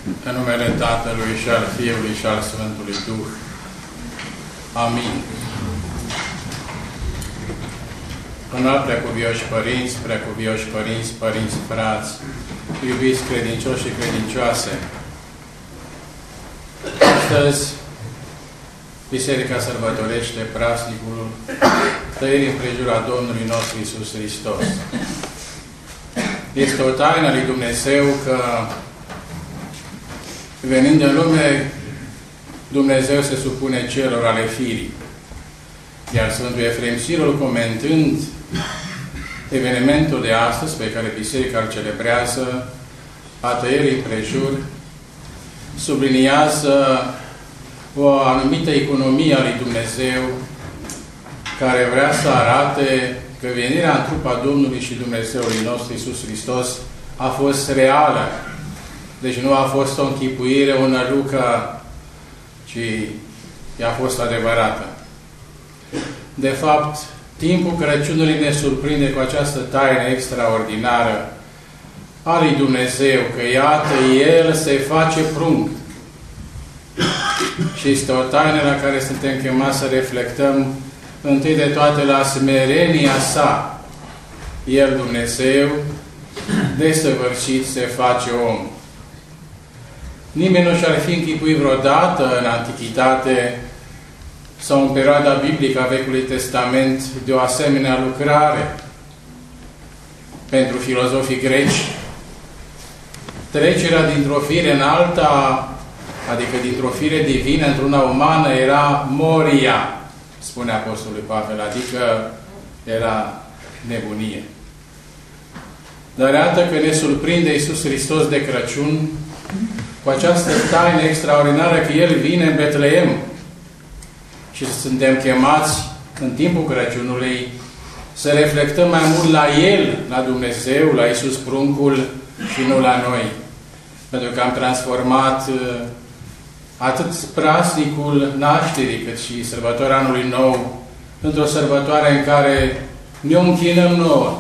În numele Tatălui și al Fiului și al Sfântului Duh. Amin. Înalt preacuvioși părinți, preacuvioși părinți, părinți frați, iubiți credincioși și credincioase, astăzi Biserica sărbătorește praznicul tăierii împrejur a Domnului nostru Iisus Hristos. Este o taină lui Dumnezeu că, venind în lume, Dumnezeu se supune celor ale firii. Iar Sfântul Efrem Sirul, comentând evenimentul de astăzi, pe care Biserica îl celebrează, a tăierii împrejur, subliniază o anumită economie a lui Dumnezeu, care vrea să arate că venirea în trup a Domnului și Dumnezeului nostru Iisus Hristos a fost reală. Deci nu a fost o închipuire, o nălucă, ci ea a fost adevărată. De fapt, timpul Crăciunului ne surprinde cu această taină extraordinară a lui Dumnezeu, că iată, El se face prunc. Și este o taină la care suntem chemați să reflectăm întâi de toate la smerenia sa. El, Dumnezeu, desăvârșit, se face om. Nimeni nu și-ar fi închipuit vreodată în Antichitate sau în perioada biblică a Vechiului Testament de o asemenea lucrare. Pentru filozofii greci, trecerea dintr-o fire în alta, adică dintr-o fire divină într-una umană, era moria, spune Apostolul Pavel, adică era nebunie. Dar iată că ne surprinde Iisus Hristos de Crăciun cu această taină extraordinară că El vine în Betleem. Și suntem chemați în timpul Crăciunului să reflectăm mai mult la El, la Dumnezeu, la Iisus pruncul și nu la noi. Pentru că am transformat atât praznicul nașterii, cât și sărbătoarea Anului Nou într-o sărbătoare în care ne închinăm nouă.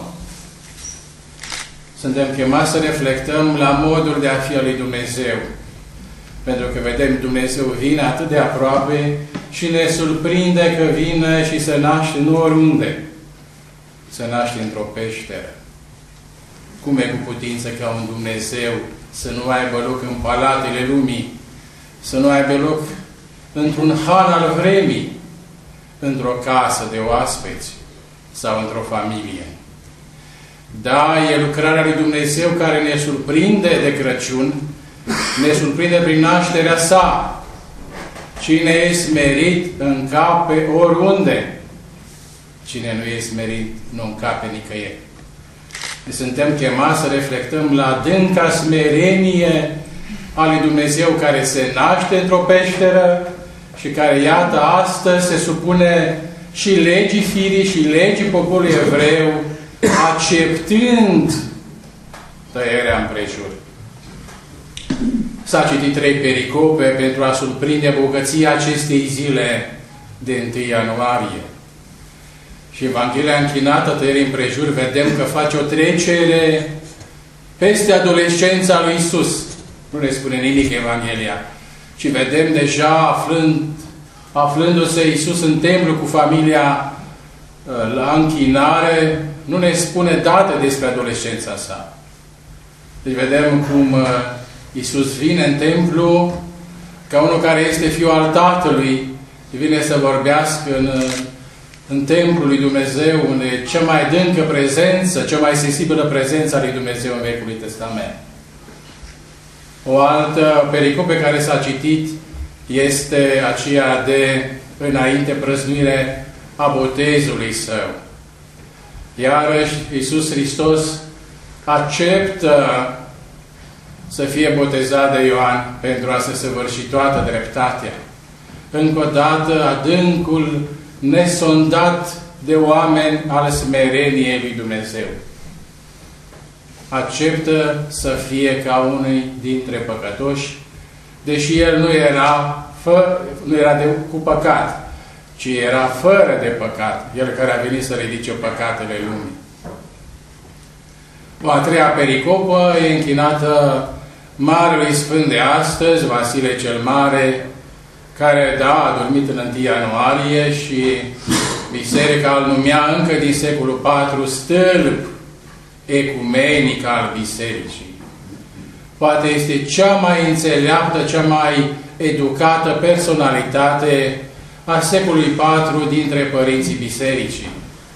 Suntem chemați să reflectăm la modul de a fi al lui Dumnezeu. Pentru că vedem, Dumnezeu vine atât de aproape și ne surprinde că vine și se naște nu oriunde. Se naște într-o peșteră. Cum e cu putință ca un Dumnezeu să nu aibă loc în palatele lumii, să nu aibă loc într-un han al vremii, într-o casă de oaspeți sau într-o familie. Da, e lucrarea lui Dumnezeu care ne surprinde de Crăciun, ne surprinde prin nașterea sa. Cine e smerit încape oriunde. Cine nu e smerit nu încape nicăieri. Suntem chemați să reflectăm la adânca smerenie a lui Dumnezeu care se naște într-o peșteră și care, iată, astăzi se supune și legii firii și legii poporului evreu, acceptând tăierea împrejur. S-a citit 3 pericope pentru a surprinde bogăția acestei zile de 1 ianuarie. Și Evanghelia închinată tăierii împrejur vedem că face o trecere peste adolescența lui Iisus. Nu ne spune nimic Evanghelia. Și vedem deja aflându-se Iisus în templu cu familia la închinare, nu ne spune date despre adolescența sa. Deci vedem cum Iisus vine în templu ca unul care este fiul al Tatălui, vine să vorbească în templul lui Dumnezeu, unde e cea mai adâncă prezență, cea mai sensibilă prezență a lui Dumnezeu în Vechiul Testament. O altă pericopă pe care s-a citit este aceea de înainte prăznuire a botezului său. Iarăși Iisus Hristos acceptă să fie botezat de Ioan pentru a se săvârși toată dreptatea. Încă o dată, adâncul nesondat de oameni al smereniei lui Dumnezeu. Acceptă să fie ca unul dintre păcătoși, deși el nu era cu păcat, ci era fără de păcat, el care a venit să ridice păcatele lumii. O a treia pericopă e închinată Marelui Sfânt de astăzi, Vasile cel Mare, care, a dormit în 1 ianuarie și biserica îl numea încă din secolul IV stâlp ecumenic al bisericii. Poate este cea mai înțeleaptă, cea mai educată personalitate a secolului IV dintre părinții bisericii.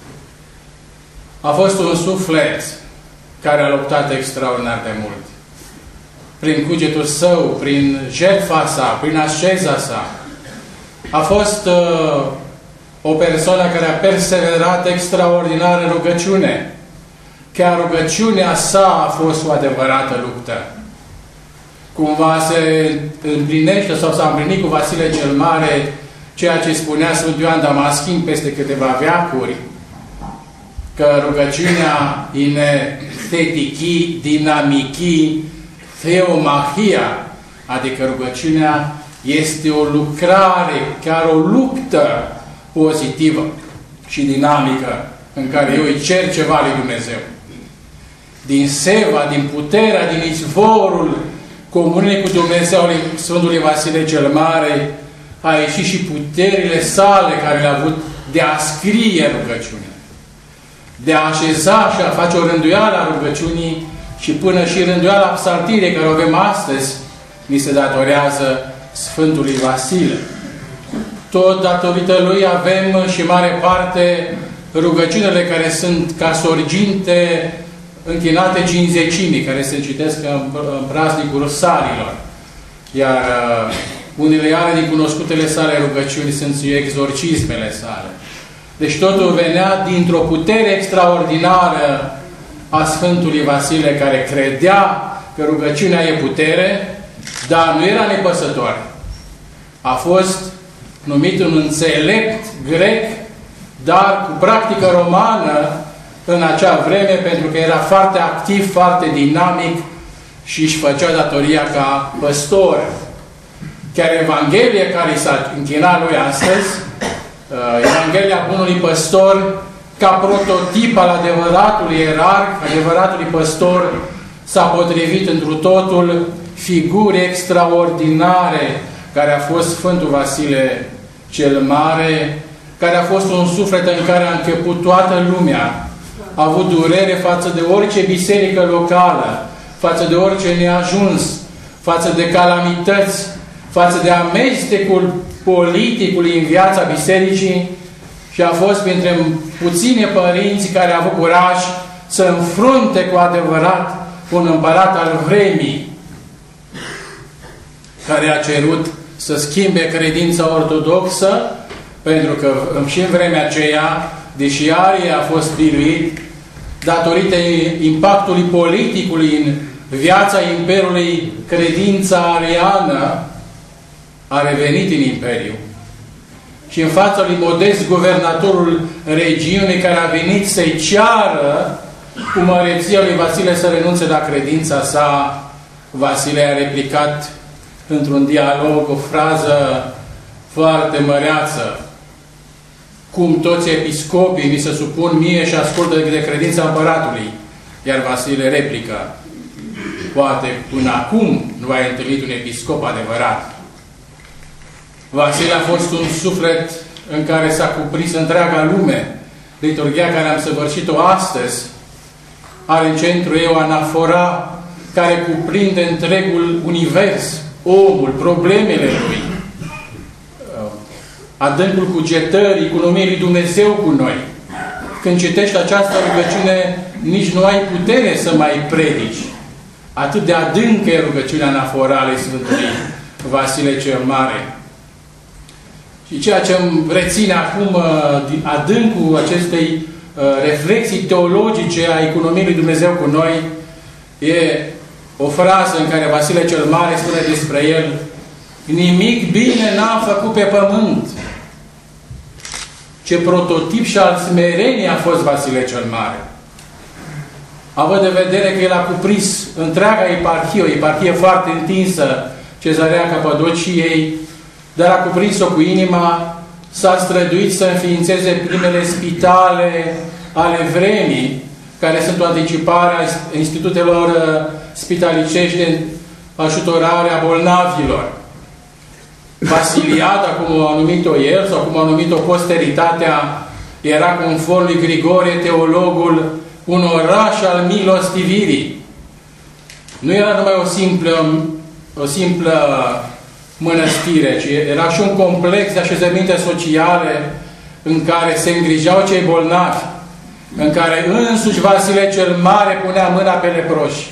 A fost un suflet care a luptat extraordinar de mult. Prin cugetul său, prin jertfa sa, prin asceza sa. A fost o persoană care a perseverat extraordinar în rugăciune. Chiar rugăciunea sa a fost o adevărată luptă. Cumva se împlinește sau s-a împlinit cu Vasile cel Mare ceea ce spunea Sfântul Ioan Damaschin peste câteva veacuri, că rugăciunea ine thetichi, dinamichi, theomachia, adică rugăciunea este o lucrare, chiar o luptă pozitivă și dinamică în care eu îi cer ceva lui Dumnezeu. Din seva, din puterea, din izvorul comuniei cu Dumnezeu al Sfântului Vasile cel Mare a ieșit și puterile sale care le-a avut de a scrie rugăciunea, de a așeza și a face o rânduială a rugăciunii și până și rânduiala psaltirii care o avem astăzi, ni se datorează Sfântului Vasile. Tot datorită lui avem și mare parte rugăciunile care sunt ca sorginte închinate cinzecimii, care se citesc în praznicul Salilor. Iar unele ale din cunoscutele sale rugăciuni sunt și exorcismele sale. Deci totul venea dintr-o putere extraordinară a Sfântului Vasile, care credea că rugăciunea e putere, dar nu era nepăsător. A fost numit un înțelept grec, dar cu practică romană în acea vreme, pentru că era foarte activ, foarte dinamic și își făcea datoria ca păstor. Chiar Evanghelia care s-a închinat lui astăzi, Evanghelia Bunului Păstor, ca prototip al adevăratului ierarh, adevăratului păstor, s-a potrivit întru totul figuri extraordinare care a fost Sfântul Vasile cel Mare, care a fost un suflet în care a început toată lumea. A avut durere față de orice biserică locală, față de orice neajuns, față de calamități, față de amestecul politicului în viața bisericii și a fost printre puține părinți care au avut curaj să înfrunte cu adevărat un împărat al vremii care a cerut să schimbe credința ortodoxă, pentru că și în vremea aceea, deși Arie a fost biruit, datorită impactului politicului în viața Imperiului, credința ariană a revenit în Imperiu. Și în fața lui Modest, guvernatorul regiunii, care a venit să-i ceară cu măreția lui Vasile să renunțe la credința sa, Vasile a replicat într-un dialog o frază foarte măreață: cum toți episcopii mi se supun mie și ascultă de credința împăratului. Iar Vasile replică: poate până acum nu ai întâlnit un episcop adevărat. Vasile a fost un suflet în care s-a cuprins întreaga lume. Liturghia care am săvârșit-o astăzi are în centru ei o anafora care cuprinde întregul univers, omul, problemele lui, adâncul cugetării, economiei lui Dumnezeu cu noi. Când citești această rugăciune, nici nu ai putere să mai predici. Atât de adâncă e rugăciunea anaforală Sfântului Vasile cel Mare. Și ceea ce îmi reține acum din adâncul acestei reflexii teologice a economiei lui Dumnezeu cu noi, e o frază în care Vasile cel Mare spune despre el: nimic bine n-am făcut pe pământ. Ce prototip și al smereniei a fost Vasile cel Mare. Având de vedere că el a cuprins întreaga eparhie, o eparhie foarte întinsă, Cezarea Capadociei, dar a cuprins-o cu inima, s-a străduit să înființeze primele spitale ale vremii, care sunt o anticipare a institutelor spitalicești ajutorarea bolnavilor. Vasiliada, cum a numit-o el, sau cum a numit-o posteritatea, era, conform lui Grigore, teologul, un oraș al milostivirii. Nu era numai o simplă mănăstire, ci era și un complex de așezăminte sociale în care se îngrijeau cei bolnavi, în care însuși Vasile cel Mare punea mâna pe leproși.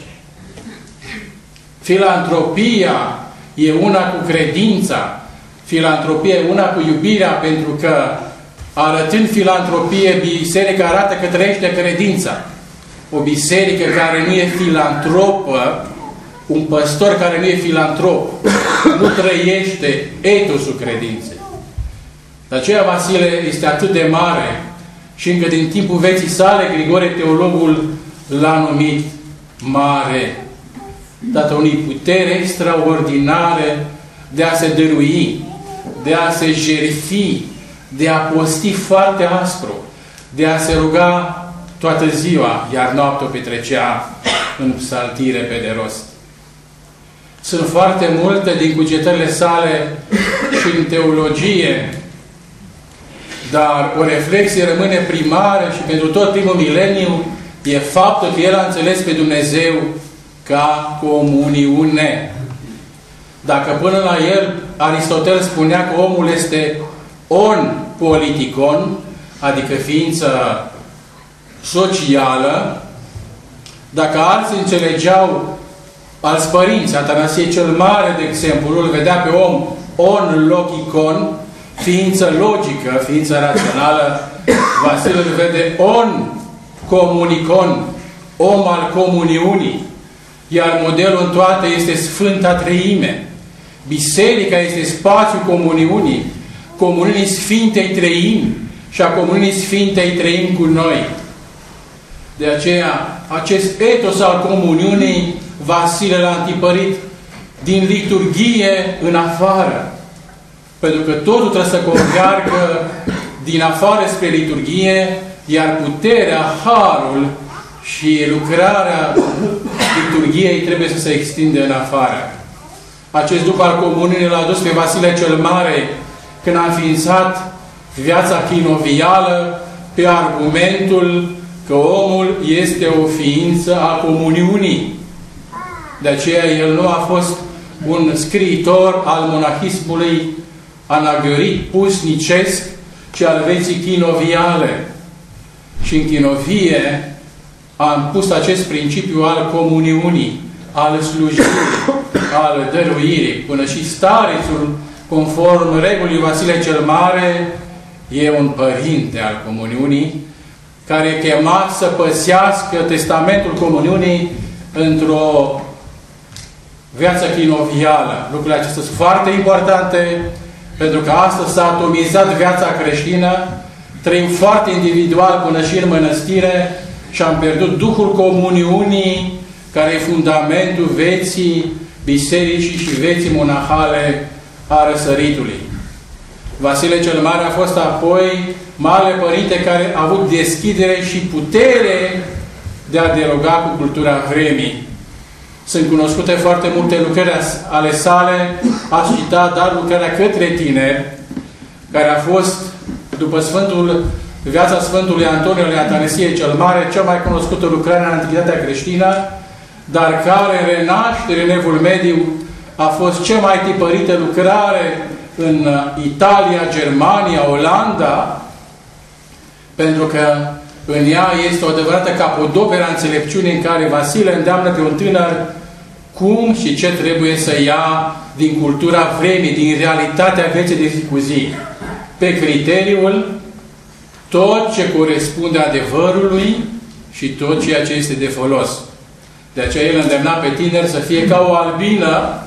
Filantropia e una cu credința, filantropia e una cu iubirea, pentru că arătând filantropie, biserica arată că trăiește credința. O biserică care nu e filantropă, un păstor care nu e filantrop, nu trăiește etosul credinței. De aceea Vasile este atât de mare și încă din timpul vieții sale, Grigore teologul l-a numit mare, dată unei putere extraordinare de a se dărui, de a se jertfi, de a posti foarte aspru, de a se ruga toată ziua, iar noaptea o petrecea în psaltire pe de rost. Sunt foarte multe din cugetările sale și în teologie, dar o reflexie rămâne primară și pentru tot primul mileniu e faptul că el a înțeles pe Dumnezeu ca comuniune. Dacă până la el Aristotel spunea că omul este on politikon, adică ființă socială, dacă alții înțelegeau, alți părinți, Atanasie cel Mare, de exemplu, îl vedea pe om on logikon, ființă logică, ființă rațională, Vasile îl vede on comunicon, om al comuniunii, iar modelul în toate este Sfânta Treime. Biserica este spațiul comuniunii, comuniunii Sfintei Treimi și a comuniunii Sfintei Treimi cu noi. De aceea, acest etos al comuniunii, Vasile l-a întipărit din liturghie în afară. Pentru că totul trebuie să convergă din afară spre liturghie, iar puterea, harul și lucrarea liturghiei trebuie să se extinde în afară. Acest duh al comuniunii l-a dus pe Vasile cel Mare când a înființat viața chinovială pe argumentul că omul este o ființă a comuniunii. De aceea el nu a fost un scriitor al monahismului anagiorit, pusnicesc, ci al vieții chinoviale. Și în chinovie am pus acest principiu al comuniunii, al slujirii, al dăruirii. Până și starețul, conform regulii Vasile cel Mare, e un părinte al comuniunii, care e chemat să păsească testamentul comuniunii într-o viață chinovială. Lucrurile acestea sunt foarte importante, pentru că astăzi s-a atomizat viața creștină, trăim foarte individual până și în mănăstire și am pierdut Duhul comuniunii, care e fundamentul vieții bisericii și vieții monahale a răsăritului. Vasile cel Mare a fost apoi Marele Părinte care a avut deschidere și putere de a dialoga cu cultura vremii. Sunt cunoscute foarte multe lucrări ale sale, a citat dar lucrarea Către tineri, care a fost, după viața Sfântului Antonio de Atanasie cel Mare, cea mai cunoscută lucrare în Antichitatea creștină, dar care în renaștere, în Evul Mediu, a fost cea mai tipărită lucrare în Italia, Germania, Olanda, pentru că în ea este o adevărată capodoperă a înțelepciunii în care Vasile îndeamnă pe un tânăr cum și ce trebuie să ia din cultura vremii, din realitatea vieții de zi cu zi, pe criteriul tot ce corespunde adevărului și tot ceea ce este de folos. De aceea el îndemna pe tineri să fie ca o albină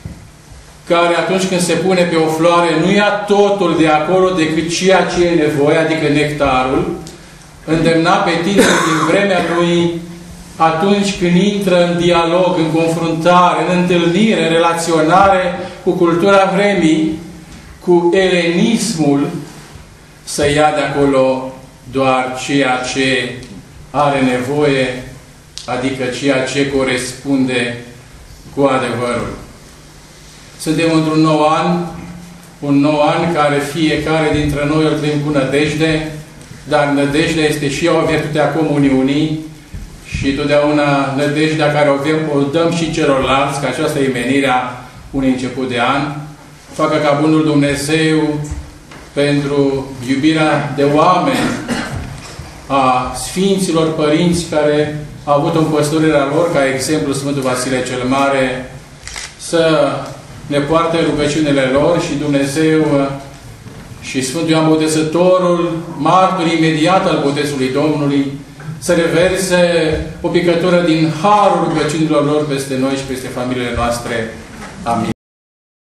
care atunci când se pune pe o floare nu ia totul de acolo decât ceea ce e nevoie, adică nectarul. Îndemna pe tineri din vremea lui atunci când intră în dialog, în confruntare, în întâlnire, în relaționare cu cultura vremii, cu elenismul, să ia de acolo doar ceea ce are nevoie, adică ceea ce corespunde cu adevărul. Suntem într-un nou an, un nou an care fiecare dintre noi îl trăim cu nădejde, dar nădejdea este și o virtute a comuniunii și totdeauna nădejdea care o dăm și celorlalți, că aceasta e menirea unui început de an. Facă ca Bunul Dumnezeu, pentru iubirea de oameni a Sfinților Părinți care au avut în păstorirea lor, ca exemplu Sfântul Vasile cel Mare, să ne poarte rugăciunile lor și Dumnezeu și Sfântul Ioan Botezătorul, martor imediat al botezului Domnului, să reverse o picătură din harul rugăciunilor lor peste noi și peste familiile noastre. Amin.